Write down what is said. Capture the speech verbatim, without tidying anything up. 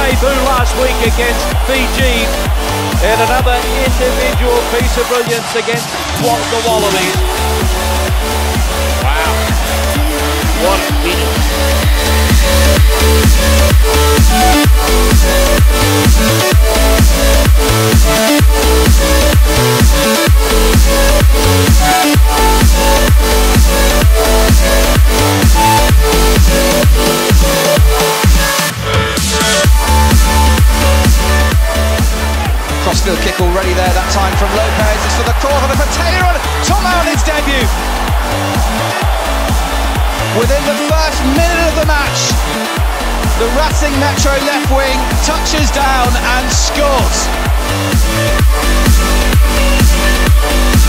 debut last week against Fiji, and another individual piece of brilliance against the Wallabies. Wow, what a finish. Crossfield kick already there, that time from Lopez. It's for the corner for Taylor on Tom Allen's debut. Within the first minute of the match, the Racing Metro left wing touches down and scores.